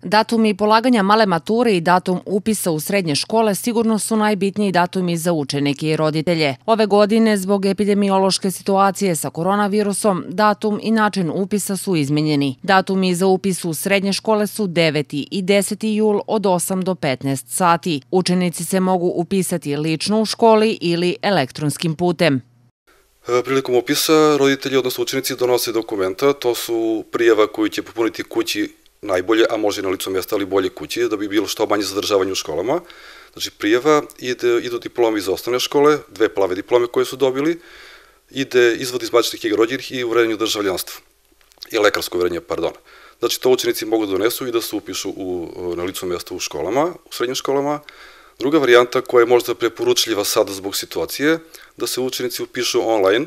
Datumi polaganja male mature i datum upisa u srednje škole sigurno su najbitniji datumi za učenike i roditelje. Ove godine, zbog epidemiološke situacije sa koronavirusom, datum i način upisa su izmenjeni. Datumi za upis u srednje škole su 9. i 10. jul od 8 do 15 sati. Učenici se mogu upisati lično u školi ili elektronskim putem. Prilikom upisa roditelji, odnosno učenici, donose dokumenta. To su prijava koju će popuniti kući najbolje, a može i na licu mjesta, ali bolje kući, da bi bilo što manje zadržavanja u školama. Znači, prijava, idu diplome iz osnovne škole, 2 plave diplome koje su dobili, ide izvod iz matičnih knjiga rođenih i uverenje u državljanstvu. I lekarsko uverenje, pardon. Znači, to učenici mogu da donesu i da se upišu na licu mjesta u školama, u srednjim školama. Druga varijanta koja je možda preporučljiva sada zbog situacije, da se učenici upišu online.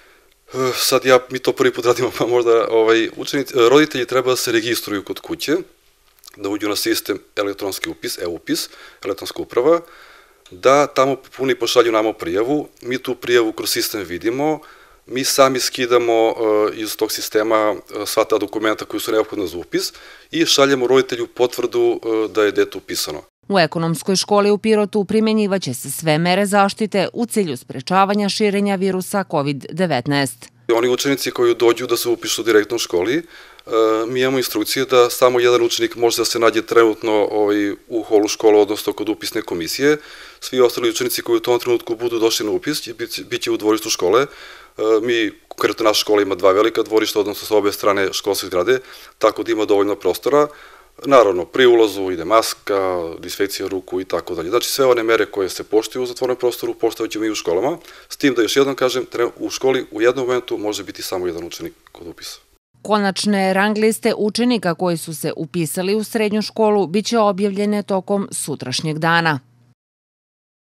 Sad mi to prvi put radimo, pa možda roditelji treba da se registruju kod kuće, da uđu na sistem elektronski upis, e-upis, elektronska uprava, da tamo popuni i pošalju nama prijavu, mi tu prijavu kroz sistem vidimo, mi sami skidamo iz tog sistema sva ta dokumenta koji su neophodna za upis i šaljemo roditelju potvrdu da je dete upisano. U ekonomskoj školi u Pirotu primjenjivaće se sve mere zaštite u cilju sprečavanja širenja virusa COVID-19. Oni učenici koji dođu da se upišu direktno u školi, mi imamo instrukcije da samo jedan učenik može da se nađe trenutno u holu škole, odnosno kod upisne komisije. Svi ostali učenici koji u tom trenutku budu došli na upis, bit će u dvorištu škole. Konkretno naša škola ima 2 velika dvorišta, odnosno sa obe strane školske zgrade, tako da ima dovoljno prostora. Naravno, pri ulazu ide maska, dezinfekcija ruku i tako dalje. Znači, sve one mere koje se poštuju u zatvorenom prostoru, poštovat ćemo i u školama. S tim da, još jednom kažem, u školi u jednom momentu može biti samo jedan učenik kod upisa. Konačne rang liste učenika koji su se upisali u srednju školu biće objavljene tokom sutrašnjeg dana.